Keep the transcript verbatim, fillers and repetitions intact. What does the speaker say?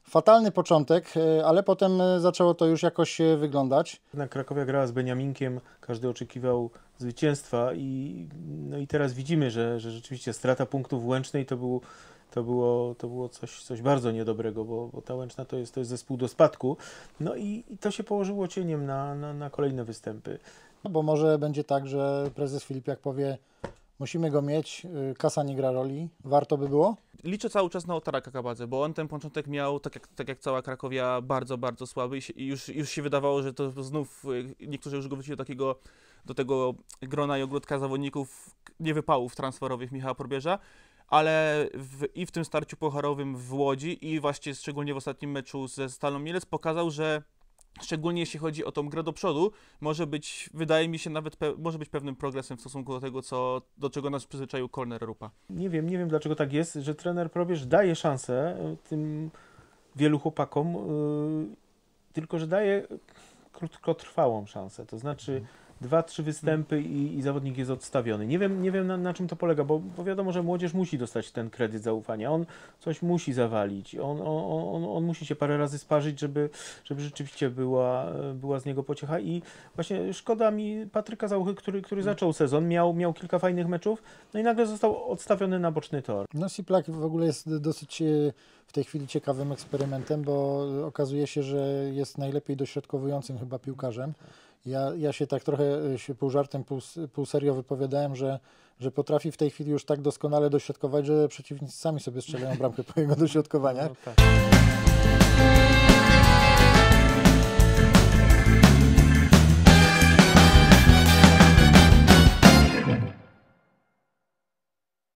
fatalny początek, ale potem zaczęło to już jakoś wyglądać. Krakowia grała z Beniaminkiem, każdy oczekiwał zwycięstwa i, no i teraz widzimy, że, że rzeczywiście strata punktów w Łęcznej to, był, to było, to było coś, coś bardzo niedobrego, bo, bo ta Łęczna to jest, to jest zespół do spadku. No i, i to się położyło cieniem na, na, na kolejne występy. No bo może będzie tak, że prezes Filipiak powie: musimy go mieć, kasa nie gra roli, warto by było? Liczę cały czas na Otara Kakabadze, bo on ten początek miał, tak jak, tak jak cała Krakowia, bardzo, bardzo słaby i, się, i już, już się wydawało, że to znów niektórzy już go wrócili do takiego, do tego grona i ogródka zawodników niewypałów transferowych Michała Probierza, ale w, i w tym starciu pucharowym w Łodzi i właśnie szczególnie w ostatnim meczu ze Stalą Mielec pokazał, że szczególnie jeśli chodzi o tą grę do przodu, może być, wydaje mi się, nawet pe- może być pewnym progresem w stosunku do tego, co, do czego nas przyzwyczaił Korner Rupa. Nie wiem, nie wiem dlaczego tak jest, że trener Probierz daje szansę tym wielu chłopakom, yy, tylko że daje krótkotrwałą szansę, to znaczy dwa, trzy występy i, i zawodnik jest odstawiony. Nie wiem, nie wiem na, na czym to polega, bo, bo wiadomo, że młodzież musi dostać ten kredyt zaufania. On coś musi zawalić. On, on, on, on musi się parę razy sparzyć, żeby, żeby rzeczywiście była, była z niego pociecha. I właśnie szkoda mi Patryka Załuchy, który, który zaczął sezon, miał, miał kilka fajnych meczów, no i nagle został odstawiony na boczny tor. No Siplak w ogóle jest dosyć w tej chwili ciekawym eksperymentem, bo okazuje się, że jest najlepiej dośrodkowującym chyba piłkarzem. Ja, ja się tak trochę się pół żartem, pół, pół serio wypowiadałem, że, że potrafi w tej chwili już tak doskonale dośrodkować, że przeciwnicy sami sobie strzelają bramkę po jego dośrodkowaniach. No tak.